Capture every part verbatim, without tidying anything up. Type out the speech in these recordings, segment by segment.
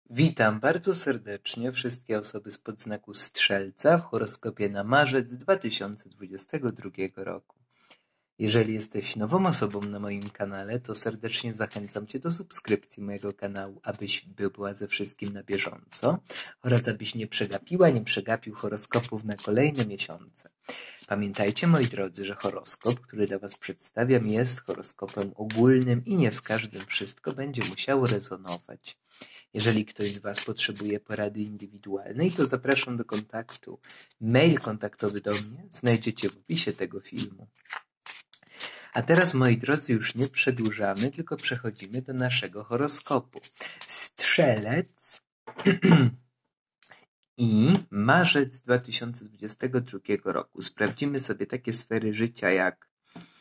Witam bardzo serdecznie wszystkie osoby spod znaku Strzelca w horoskopie na marzec dwa tysiące dwudziestego drugiego roku. Jeżeli jesteś nową osobą na moim kanale, to serdecznie zachęcam Cię do subskrypcji mojego kanału, abyś była ze wszystkim na bieżąco oraz abyś nie przegapiła, nie przegapił horoskopów na kolejne miesiące. Pamiętajcie, moi drodzy, że horoskop, który dla Was przedstawiam, jest horoskopem ogólnym i nie z każdym wszystko będzie musiało rezonować. Jeżeli ktoś z Was potrzebuje porady indywidualnej, to zapraszam do kontaktu. Mail kontaktowy do mnie znajdziecie w opisie tego filmu. A teraz, moi drodzy, już nie przedłużamy, tylko przechodzimy do naszego horoskopu. Strzelec i marzec dwa tysiące dwudziestego drugiego roku. Sprawdzimy sobie takie sfery życia jak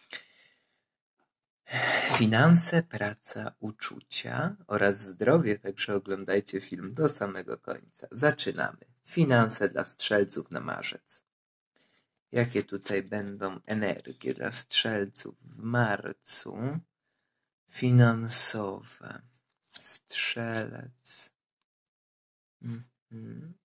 finanse, praca, uczucia oraz zdrowie, także oglądajcie film do samego końca. Zaczynamy. Finanse dla strzelców na marzec. Jakie tutaj będą energie dla strzelców w marcu? Finansowe. Strzelec. Mhm.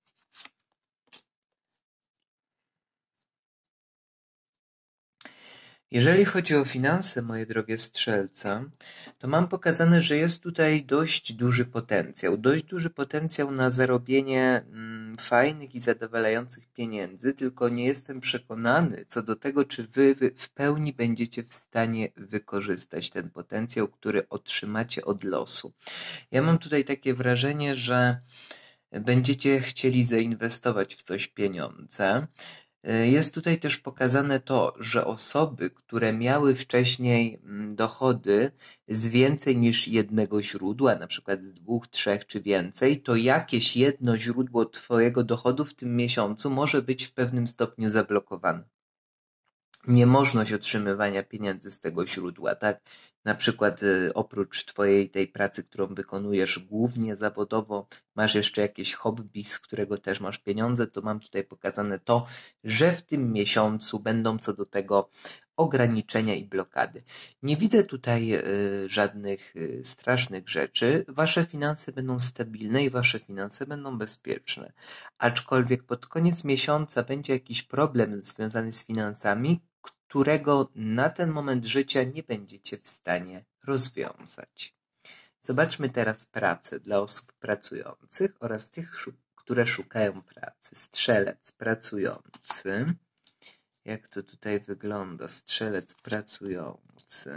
Jeżeli chodzi o finanse, moje drogie strzelca, to mam pokazane, że jest tutaj dość duży potencjał. Dość duży potencjał na zarobienie mm, fajnych i zadowalających pieniędzy, tylko nie jestem przekonany co do tego, czy wy, wy w pełni będziecie w stanie wykorzystać ten potencjał, który otrzymacie od losu. Ja mam tutaj takie wrażenie, że będziecie chcieli zainwestować w coś pieniądze. Jest tutaj też pokazane to, że osoby, które miały wcześniej dochody z więcej niż jednego źródła, na przykład z dwóch, trzech czy więcej, to jakieś jedno źródło twojego dochodu w tym miesiącu może być w pewnym stopniu zablokowane. Niemożność otrzymywania pieniędzy z tego źródła, tak? Na przykład y, oprócz twojej tej pracy, którą wykonujesz głównie zawodowo, masz jeszcze jakieś hobby, z którego też masz pieniądze, to mam tutaj pokazane to, że w tym miesiącu będą co do tego ograniczenia i blokady. Nie widzę tutaj y, żadnych y, strasznych rzeczy. Wasze finanse będą stabilne i wasze finanse będą bezpieczne. Aczkolwiek pod koniec miesiąca będzie jakiś problem związany z finansami, którego na ten moment życia nie będziecie w stanie rozwiązać. Zobaczmy teraz pracę dla osób pracujących oraz tych, które szukają pracy. Strzelec pracujący. Jak to tutaj wygląda? Strzelec pracujący.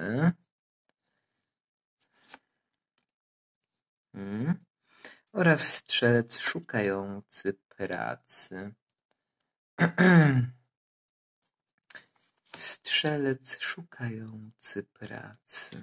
Hmm. Oraz strzelec szukający pracy. Strzelec szukający pracy.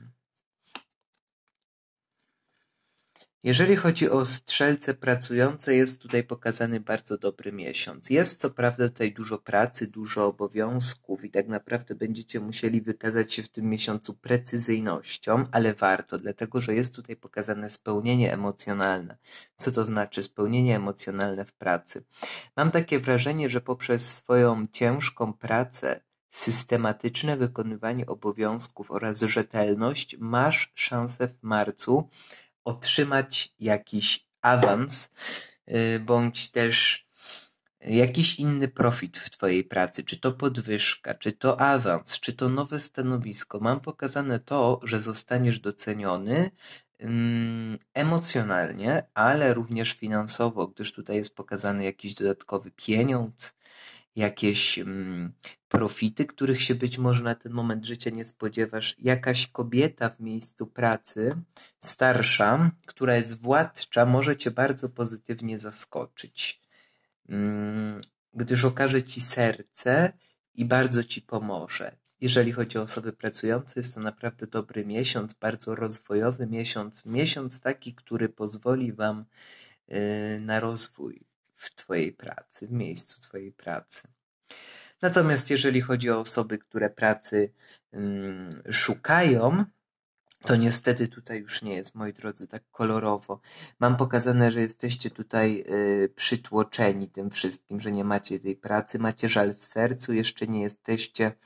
Jeżeli chodzi o strzelce pracujące, jest tutaj pokazany bardzo dobry miesiąc. Jest co prawda tutaj dużo pracy, dużo obowiązków i tak naprawdę będziecie musieli wykazać się w tym miesiącu precyzyjnością, ale warto, dlatego że jest tutaj pokazane spełnienie emocjonalne. Co to znaczy spełnienie emocjonalne w pracy? Mam takie wrażenie, że poprzez swoją ciężką pracę, systematyczne wykonywanie obowiązków oraz rzetelność masz szansę w marcu otrzymać jakiś awans bądź też jakiś inny profit w twojej pracy, czy to podwyżka, czy to awans, czy to nowe stanowisko. Mam pokazane to, że zostaniesz doceniony um, emocjonalnie, ale również finansowo, gdyż tutaj jest pokazany jakiś dodatkowy pieniądz, jakieś um, profity, których się być może na ten moment życia nie spodziewasz. Jakaś kobieta w miejscu pracy, starsza, która jest władcza, może cię bardzo pozytywnie zaskoczyć, um, gdyż okaże ci serce i bardzo ci pomoże. Jeżeli chodzi o osoby pracujące, jest to naprawdę dobry miesiąc, bardzo rozwojowy miesiąc, miesiąc taki, który pozwoli wam yy, na rozwój w twojej pracy, w miejscu twojej pracy. Natomiast jeżeli chodzi o osoby, które pracy um, szukają, to niestety tutaj już nie jest, moi drodzy, tak kolorowo. Mam pokazane, że jesteście tutaj y, przytłoczeni tym wszystkim, że nie macie tej pracy, macie żal w sercu, jeszcze nie jesteście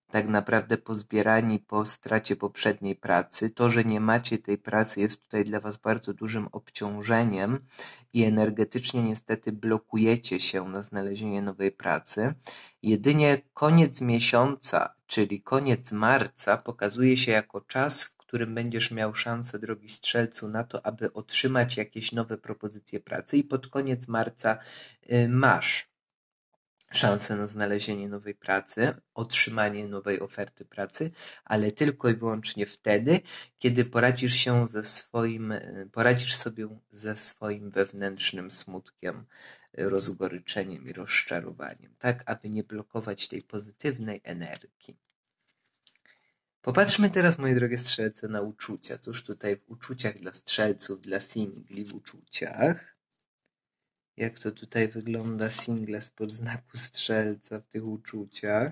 tak naprawdę pozbierani po stracie poprzedniej pracy. To, że nie macie tej pracy, jest tutaj dla was bardzo dużym obciążeniem i energetycznie niestety blokujecie się na znalezienie nowej pracy. Jedynie koniec miesiąca, czyli koniec marca, pokazuje się jako czas, w którym będziesz miał szansę, drogi strzelcu, na to, aby otrzymać jakieś nowe propozycje pracy i pod koniec marca y, masz szansę na znalezienie nowej pracy, otrzymanie nowej oferty pracy, ale tylko i wyłącznie wtedy, kiedy poradzisz się ze swoim, poradzisz sobie ze swoim wewnętrznym smutkiem, rozgoryczeniem i rozczarowaniem, tak aby nie blokować tej pozytywnej energii. Popatrzmy teraz, moje drogie strzelce, na uczucia. Cóż tutaj w uczuciach dla strzelców, dla singli w uczuciach? Jak to tutaj wygląda single spod znaku strzelca w tych uczuciach.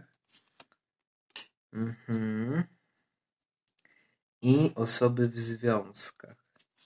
Mhm. I osoby w związkach.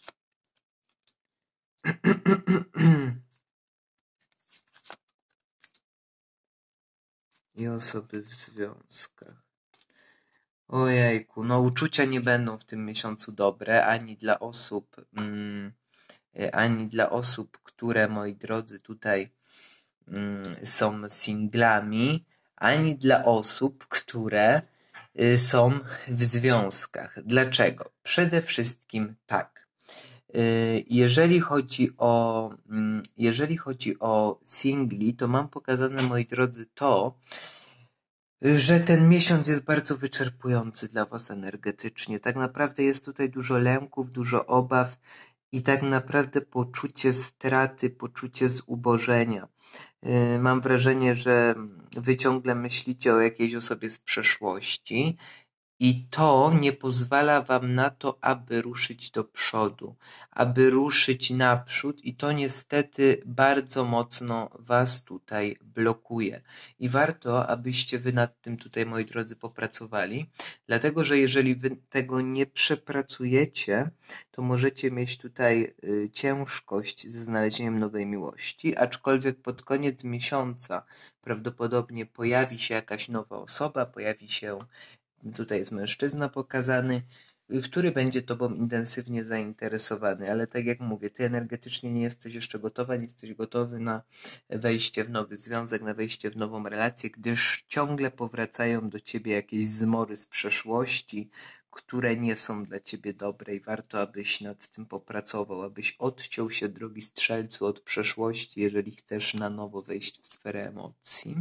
I osoby w związkach. Ojejku, no uczucia nie będą w tym miesiącu dobre, ani dla osób, mm, ani dla osób, które, moi drodzy, tutaj mm, są singlami, ani dla osób, które y, są w związkach. Dlaczego? Przede wszystkim tak. Y, Jeżeli chodzi o, mm, jeżeli chodzi o singli, to mam pokazane, moi drodzy, to, że ten miesiąc jest bardzo wyczerpujący dla was energetycznie. Tak naprawdę jest tutaj dużo lęków, dużo obaw i tak naprawdę poczucie straty, poczucie zubożenia. Yy, Mam wrażenie, że wy ciągle myślicie o jakiejś osobie z przeszłości i to nie pozwala wam na to, aby ruszyć do przodu, aby ruszyć naprzód i to niestety bardzo mocno was tutaj blokuje. I warto, abyście wy nad tym tutaj, moi drodzy, popracowali, dlatego że jeżeli wy tego nie przepracujecie, to możecie mieć tutaj y, ciężkość ze znalezieniem nowej miłości, aczkolwiek pod koniec miesiąca prawdopodobnie pojawi się jakaś nowa osoba, pojawi się Tutaj jest mężczyzna pokazany, który będzie tobą intensywnie zainteresowany, ale tak jak mówię, ty energetycznie nie jesteś jeszcze gotowa, nie jesteś gotowy na wejście w nowy związek, na wejście w nową relację, gdyż ciągle powracają do ciebie jakieś zmory z przeszłości, które nie są dla ciebie dobre i warto, abyś nad tym popracował, abyś odciął się, drogi strzelcu, od przeszłości, jeżeli chcesz na nowo wejść w sferę emocji.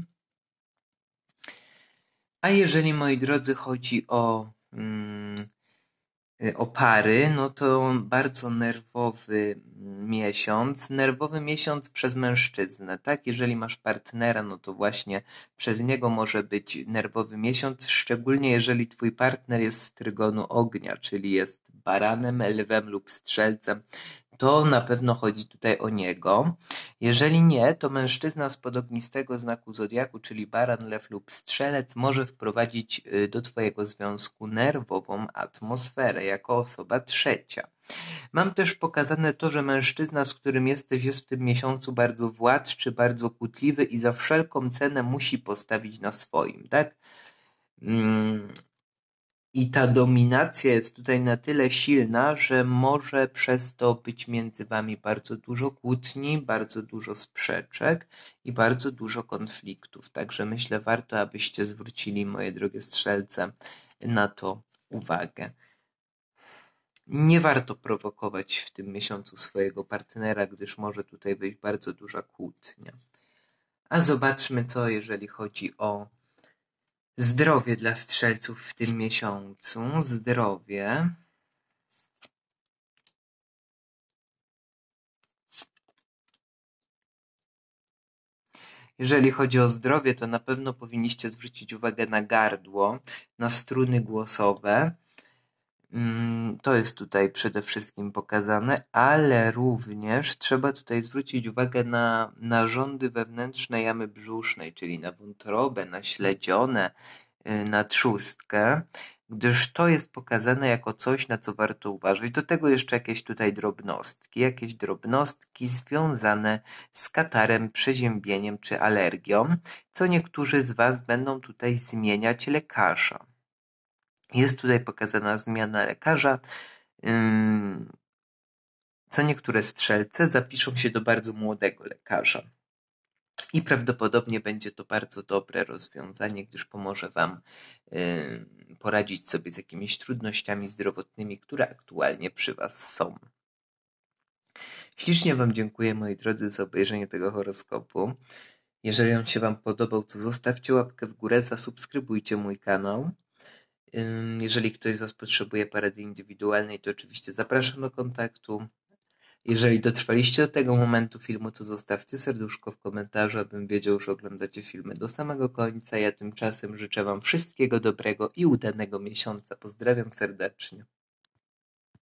A jeżeli, moi drodzy, chodzi o, mm, o pary, no to bardzo nerwowy miesiąc. Nerwowy miesiąc przez mężczyznę, tak? Jeżeli masz partnera, no to właśnie przez niego może być nerwowy miesiąc, szczególnie jeżeli twój partner jest z trygonu ognia, czyli jest baranem, lwem lub strzelcem. To na pewno chodzi tutaj o niego. Jeżeli nie, to mężczyzna spod ognistego znaku zodiaku, czyli baran, lew lub strzelec, może wprowadzić do twojego związku nerwową atmosferę jako osoba trzecia. Mam też pokazane to, że mężczyzna, z którym jesteś, jest w tym miesiącu bardzo władczy, bardzo kłótliwy i za wszelką cenę musi postawić na swoim, tak? Mm. I ta dominacja jest tutaj na tyle silna, że może przez to być między wami bardzo dużo kłótni, bardzo dużo sprzeczek i bardzo dużo konfliktów. Także myślę, warto, abyście zwrócili, moje drogie strzelce, na to uwagę. Nie warto prowokować w tym miesiącu swojego partnera, gdyż może tutaj wyjść bardzo duża kłótnia. A zobaczmy, co jeżeli chodzi o zdrowie dla strzelców w tym miesiącu. Zdrowie. Jeżeli chodzi o zdrowie, to na pewno powinniście zwrócić uwagę na gardło, na struny głosowe. To jest tutaj przede wszystkim pokazane, ale również trzeba tutaj zwrócić uwagę na narządy wewnętrzne jamy brzusznej, czyli na wątrobę, na śledzionę, na trzustkę, gdyż to jest pokazane jako coś, na co warto uważać. Do tego jeszcze jakieś tutaj drobnostki, jakieś drobnostki związane z katarem, przeziębieniem czy alergią, co niektórzy z Was będą tutaj zmieniać lekarza. Jest tutaj pokazana zmiana lekarza, co niektóre strzelce zapiszą się do bardzo młodego lekarza. I prawdopodobnie będzie to bardzo dobre rozwiązanie, gdyż pomoże Wam poradzić sobie z jakimiś trudnościami zdrowotnymi, które aktualnie przy Was są. Ślicznie Wam dziękuję, moi drodzy, za obejrzenie tego horoskopu. Jeżeli on się Wam podobał, to zostawcie łapkę w górę, zasubskrybujcie mój kanał. Jeżeli ktoś z Was potrzebuje porady indywidualnej, to oczywiście zapraszam do kontaktu. Jeżeli dotrwaliście do tego momentu filmu, to zostawcie serduszko w komentarzu, abym wiedział, że oglądacie filmy do samego końca. Ja tymczasem życzę Wam wszystkiego dobrego i udanego miesiąca. Pozdrawiam serdecznie.